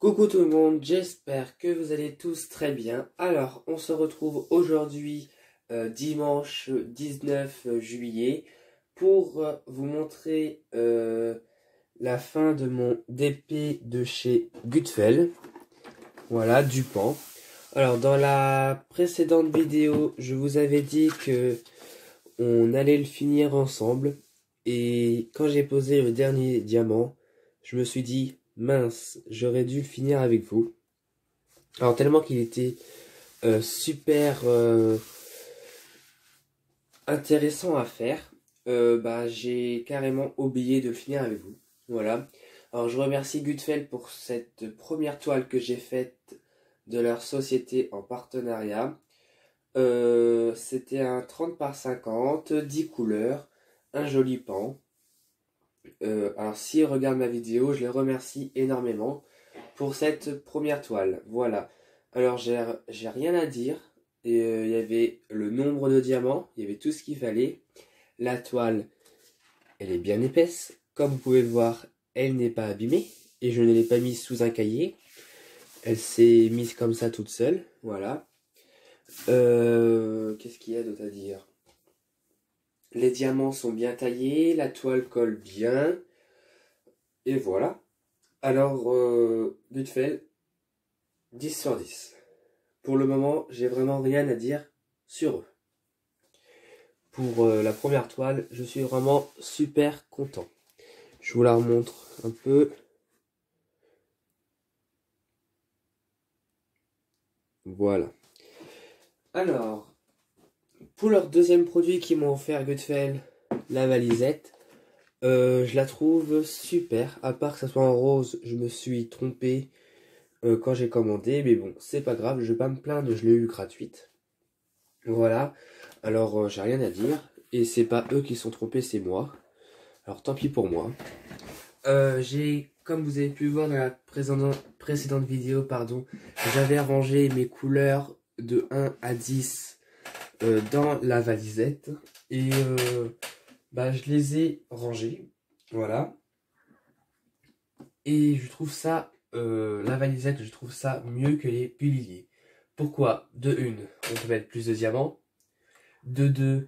Coucou tout le monde, j'espère que vous allez tous très bien. Alors, on se retrouve aujourd'hui, dimanche 19 juillet, pour vous montrer la fin de mon DP de chez Gutfeld. Voilà, Dupan. Alors, dans la précédente vidéo, je vous avais dit que on allait le finir ensemble. Et quand j'ai posé le dernier diamant, je me suis dit, mince, j'aurais dû le finir avec vous. Alors tellement qu'il était super intéressant à faire, j'ai carrément oublié de le finir avec vous. Voilà. Alors je remercie Gutfeld pour cette première toile que j'ai faite de leur société en partenariat. C'était un 30 par 50, 10 couleurs, un joli pan. Alors s'ils regardent ma vidéo, je les remercie énormément pour cette première toile. Voilà. Alors j'ai rien à dire. Il y avait le nombre de diamants, il y avait tout ce qu'il fallait. La toile, elle est bien épaisse. Comme vous pouvez le voir, elle n'est pas abîmée. Et je ne l'ai pas mise sous un cahier. Elle s'est mise comme ça toute seule. Voilà. Qu'est-ce qu'il y a d'autre à dire? Les diamants sont bien taillés, la toile colle bien. Et voilà. Alors, Gutfeld, 10 sur 10. Pour le moment, j'ai vraiment rien à dire sur eux. Pour la première toile, je suis vraiment super content. Je vous la remontre un peu. Voilà. Alors, pour leur deuxième produit qu'ils m'ont offert Gutfeld, la valisette, je la trouve super. À part que ça soit en rose, je me suis trompé quand j'ai commandé. Mais bon, c'est pas grave, je vais pas me plaindre, je l'ai eu gratuite. Voilà. Alors, j'ai rien à dire. Et c'est pas eux qui sont trompés, c'est moi. Alors, tant pis pour moi. Comme vous avez pu voir dans la précédente vidéo, j'avais rangé mes couleurs de 1 à 10 dans la valisette. Et je les ai rangées. Voilà. Et je trouve ça, la valisette, je trouve ça mieux que les piluliers. Pourquoi? De 1, on peut mettre plus de diamants. De 2,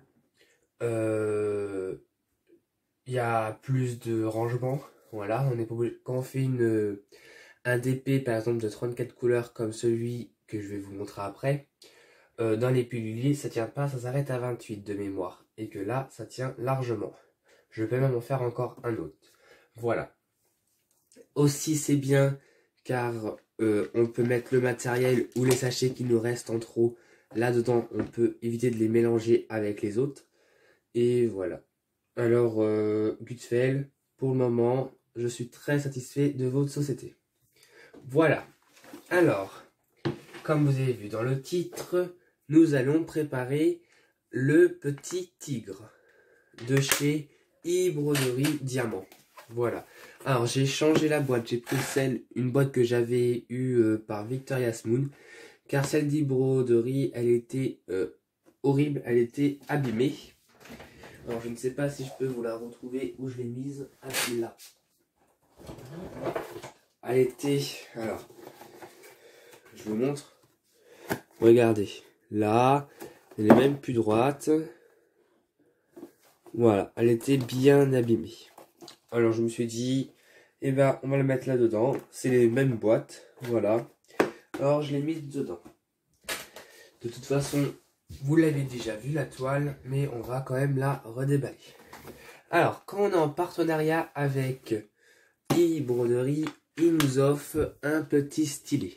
il y a plus de rangement. Voilà, on est pas obligé. Quand on fait un DP par exemple de 34 couleurs comme celui que je vais vous montrer après, dans les piluliers ça tient pas, ça s'arrête à 28 de mémoire. Et que là ça tient largement. Je peux même en faire encore un autre. Voilà. Aussi c'est bien car on peut mettre le matériel ou les sachets qui nous restent en trop là-dedans. On peut éviter de les mélanger avec les autres. Et voilà. Alors, Gutfeld, pour le moment, je suis très satisfait de votre société. Voilà. Alors, comme vous avez vu dans le titre, nous allons préparer le petit tigre de chez Broderie Diamant. Voilà. Alors, j'ai changé la boîte. J'ai pris une boîte que j'avais eue par Victoria's Moon. Car celle d'Ibroderie, elle était horrible. Elle était abîmée. Alors je ne sais pas si je peux vous la retrouver où je l'ai mise. Ah, là. Elle était... Alors, je vous montre. Regardez. Là, elle est même plus droite. Voilà, elle était bien abîmée. Alors je me suis dit, on va la mettre là-dedans. C'est les mêmes boîtes. Voilà. Alors je l'ai mise dedans. De toute façon... Vous l'avez déjà vu la toile, mais on va quand même la redéballer. Alors, quand on est en partenariat avec Broderie, il nous offre un petit stylet.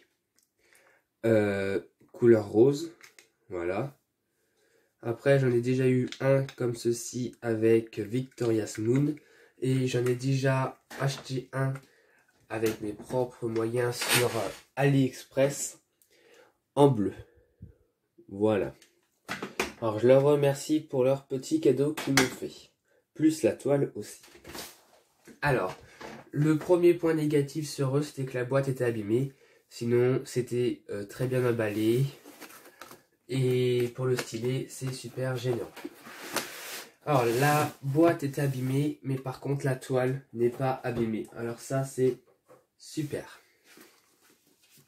Couleur rose, voilà. Après, j'en ai déjà eu un comme ceci avec Victoria's Moon. Et j'en ai déjà acheté un avec mes propres moyens sur AliExpress en bleu. Voilà. Alors je leur remercie pour leur petit cadeau qu'ils m'ont fait. Plus la toile aussi. Alors, le premier point négatif sur eux, c'était que la boîte était abîmée. Sinon, c'était très bien emballé. Et pour le stylet, c'est super gênant. Alors, la boîte est abîmée, mais par contre, la toile n'est pas abîmée. Alors ça, c'est super.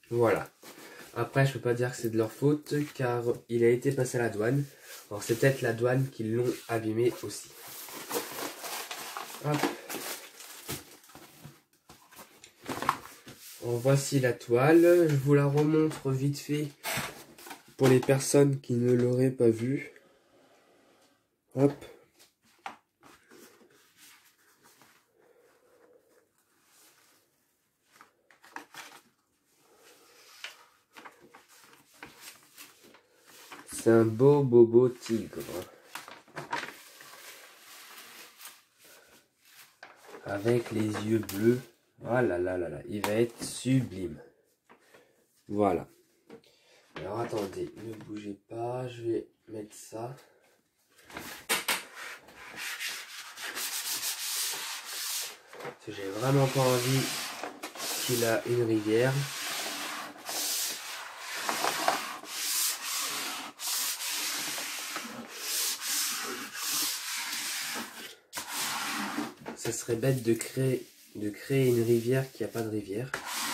Voilà. Après, je peux pas dire que c'est de leur faute, car il a été passé à la douane. Alors c'est peut-être la douane qui l'ont abîmé aussi. Hop. Alors, voici la toile. Je vous la remontre vite fait pour les personnes qui ne l'auraient pas vue. Hop. C'est un beau tigre. Avec les yeux bleus. Ah là là là là, il va être sublime. Voilà. Alors attendez, ne bougez pas, je vais mettre ça. Parce que j'ai vraiment pas envie qu'il a une rivière. Ça serait bête de créer une rivière qui n'a pas de rivière.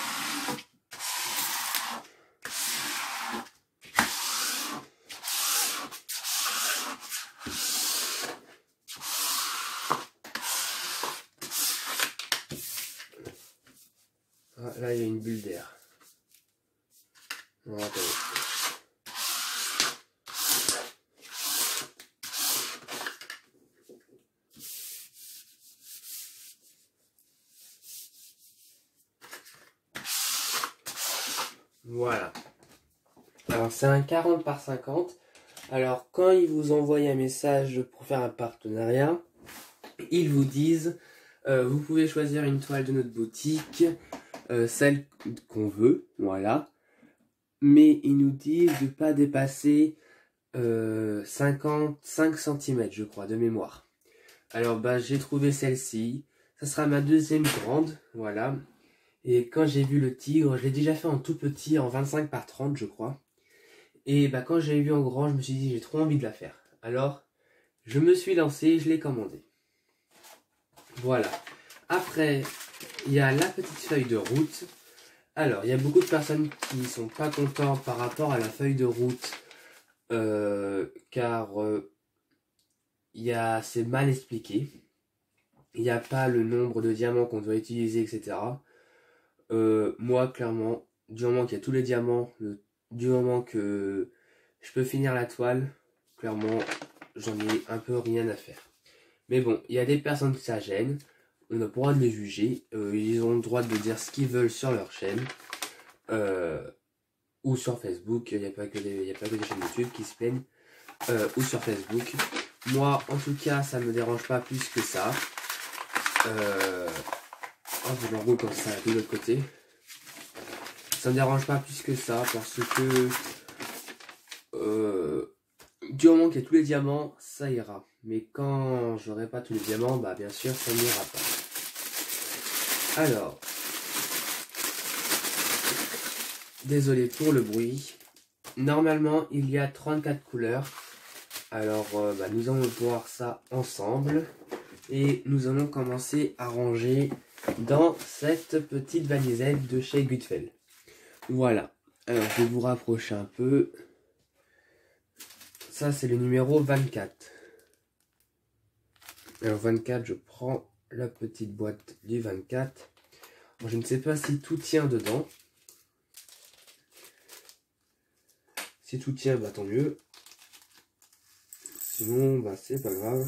Ah, là, il y a une bulle d'air. Attendez. Voilà. Alors, c'est un 40 par 50. Alors, quand ils vous envoient un message pour faire un partenariat, ils vous disent vous pouvez choisir une toile de notre boutique, celle qu'on veut, voilà. Mais ils nous disent de ne pas dépasser 55 cm, je crois, de mémoire. Alors, bah, j'ai trouvé celle-ci. Ça sera ma deuxième grande, voilà. Et quand j'ai vu le tigre, je l'ai déjà fait en tout petit, en 25 par 30, je crois. Et bah, quand j'ai vu en grand, je me suis dit, j'ai trop envie de la faire. Alors, je me suis lancé, je l'ai commandé. Voilà. Après, il y a la petite feuille de route. Alors, il y a beaucoup de personnes qui ne sont pas contents par rapport à la feuille de route. Car c'est mal expliqué. Il n'y a pas le nombre de diamants qu'on doit utiliser, etc. Moi, clairement, du moment qu'il y a tous les diamants, du moment que je peux finir la toile, clairement, j'en ai un peu rien à faire. Mais bon, il y a des personnes qui ça gêne. On a le droit de les juger. Ils ont le droit de dire ce qu'ils veulent sur leur chaîne. Ou sur Facebook. Il n'y a pas que des chaînes YouTube qui se plaignent. Ou sur Facebook. Moi, en tout cas, ça ne me dérange pas plus que ça. Je l'enroule comme ça de l'autre côté. Ça me dérange pas plus que ça parce que du moment qu'il y a tous les diamants, ça ira. Mais quand j'aurai pas tous les diamants, bah bien sûr, ça n'ira pas. Alors, désolé pour le bruit. Normalement, il y a 34 couleurs. Alors, nous allons voir ça ensemble. Et nous allons commencer à ranger dans cette petite valisette de chez Gutfeld. Voilà. Alors, je vais vous rapprocher un peu. Ça, c'est le numéro 24. Alors, 24, je prends la petite boîte du 24. Bon, je ne sais pas si tout tient dedans. Si tout tient, bah tant mieux. Sinon, bah c'est pas grave.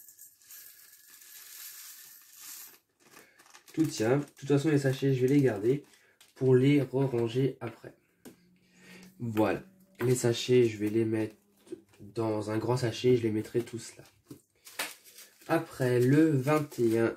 Tout tient. De toute façon, les sachets, je vais les garder pour les ranger après. Voilà. Les sachets, je vais les mettre dans un grand sachet. Je les mettrai tous là. Après, le 21.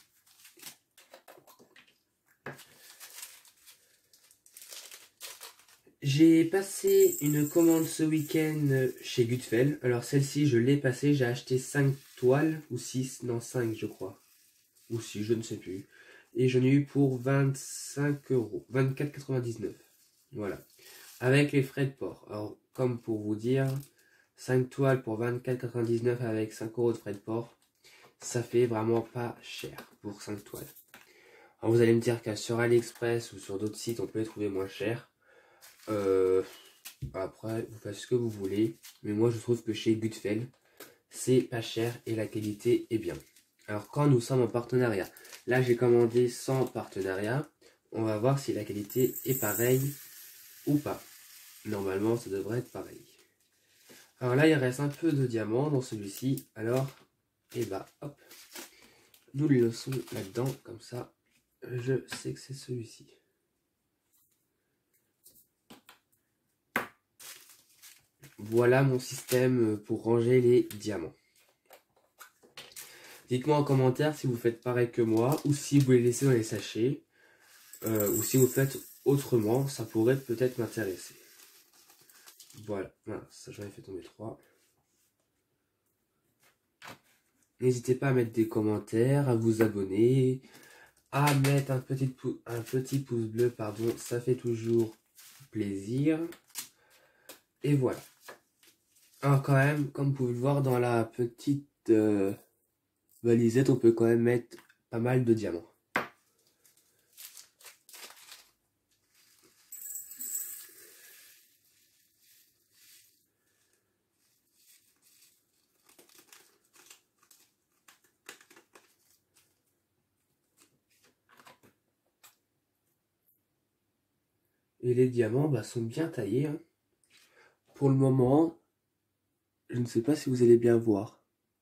J'ai passé une commande ce week-end chez Gutfeld. Alors celle-ci, je l'ai passée. J'ai acheté 5 toiles, ou 6, non 5 je crois. Ou 6, je ne sais plus. Et j'en ai eu pour 25 €, 24,99 €. Voilà. Avec les frais de port. Alors, comme pour vous dire, 5 toiles pour 24,99 € avec 5 € de frais de port, ça fait vraiment pas cher pour 5 toiles. Alors vous allez me dire que sur AliExpress ou sur d'autres sites, on peut les trouver moins chers. Après, vous faites ce que vous voulez. Mais moi, je trouve que chez Gutfeld, c'est pas cher et la qualité est bien. Alors quand nous sommes en partenariat, là j'ai commandé sans partenariat. On va voir si la qualité est pareille ou pas. Normalement, ça devrait être pareil. Alors là, il reste un peu de diamant dans celui-ci. Alors, et bah, hop. Nous le laissons là-dedans, comme ça, je sais que c'est celui-ci. Voilà mon système pour ranger les diamants. Dites-moi en commentaire si vous faites pareil que moi, ou si vous les laissez dans les sachets, ou si vous faites autrement, ça pourrait peut-être m'intéresser. Voilà, ça j'en ai fait tomber 3. N'hésitez pas à mettre des commentaires, à vous abonner, à mettre un petit pouce bleu, pardon, ça fait toujours plaisir. Et voilà. Alors quand même, comme vous pouvez le voir dans la petite valisette, on peut quand même mettre pas mal de diamants. Et les diamants sont bien taillés. Hein. Pour le moment, je ne sais pas si vous allez bien voir.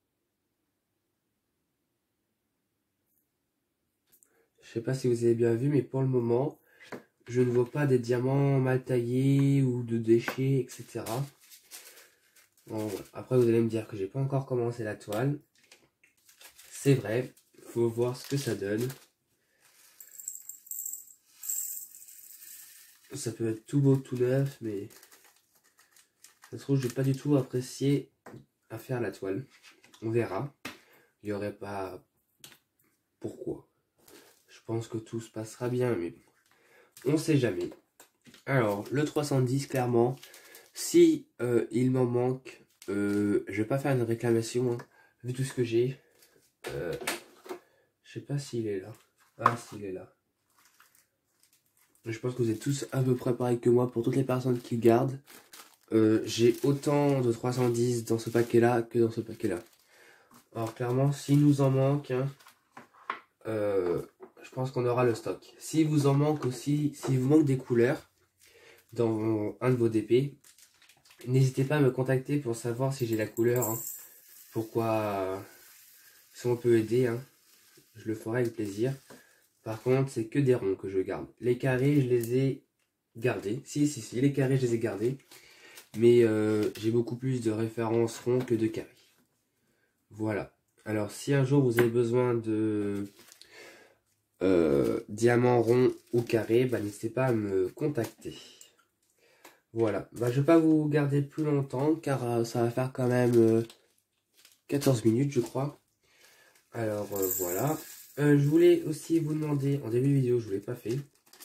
Je ne sais pas si vous avez bien vu, mais pour le moment, je ne vois pas des diamants mal taillés ou de déchets, etc. Bon, voilà. Après, vous allez me dire que j'ai pas encore commencé la toile. C'est vrai, il faut voir ce que ça donne. Ça peut être tout beau, tout neuf, mais ça se trouve, je n'ai pas du tout apprécié à faire la toile. On verra. Il n'y aurait pas pourquoi. Je pense que tout se passera bien, mais on ne sait jamais. Alors, le 310, clairement, si il m'en manque, je vais pas faire une réclamation, hein, vu tout ce que j'ai. Je sais pas s'il est là. Ah, s'il est là. Je pense que vous êtes tous à peu près pareil que moi pour toutes les personnes qui gardent. J'ai autant de 310 dans ce paquet-là que dans ce paquet-là. Alors clairement, s'il nous en manque, hein, je pense qu'on aura le stock. S'il vous en manque aussi, s'il vous manque des couleurs dans un de vos DP, n'hésitez pas à me contacter pour savoir si j'ai la couleur. Hein. Pourquoi, si on peut aider, hein, je le ferai avec plaisir. Par contre, c'est que des ronds que je garde. Les carrés, je les ai gardés. Si, les carrés, je les ai gardés. Mais j'ai beaucoup plus de références ronds que de carrés. Voilà. Alors, si un jour vous avez besoin de diamants ronds ou carrés, n'hésitez pas à me contacter. Voilà. Je ne vais pas vous garder plus longtemps, car ça va faire quand même 14 minutes, je crois. Alors, voilà. Je voulais aussi vous demander, en début de vidéo, je ne vous l'ai pas fait.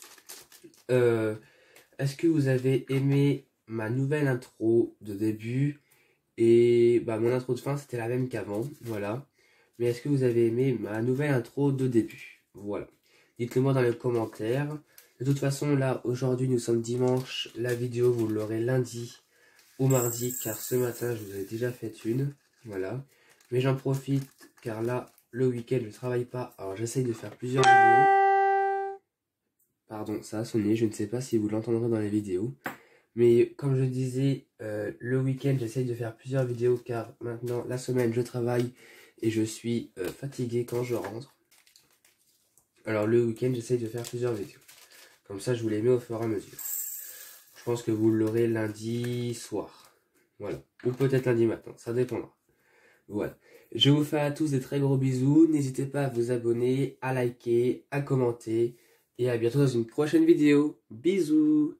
Est-ce que vous avez aimé ma nouvelle intro de début? Et mon intro de fin, c'était la même qu'avant, voilà. Mais est-ce que vous avez aimé ma nouvelle intro de début? Voilà. Dites-le moi dans les commentaires. De toute façon, là, aujourd'hui, nous sommes dimanche. La vidéo, vous l'aurez lundi ou mardi, car ce matin, je vous ai déjà fait une. Voilà. Mais j'en profite, car là, le week-end, je ne travaille pas. Alors, j'essaye de faire plusieurs vidéos. Pardon, ça a sonné. Je ne sais pas si vous l'entendrez dans les vidéos. Mais comme je disais, le week-end, j'essaye de faire plusieurs vidéos, car maintenant, la semaine, je travaille et je suis fatigué quand je rentre. Alors, le week-end, j'essaye de faire plusieurs vidéos. Comme ça, je vous les mets au fur et à mesure. Je pense que vous l'aurez lundi soir. Voilà. Ou peut-être lundi matin. Ça dépendra. Voilà. Je vous fais à tous des très gros bisous. N'hésitez pas à vous abonner, à liker, à commenter. Et à bientôt dans une prochaine vidéo. Bisous!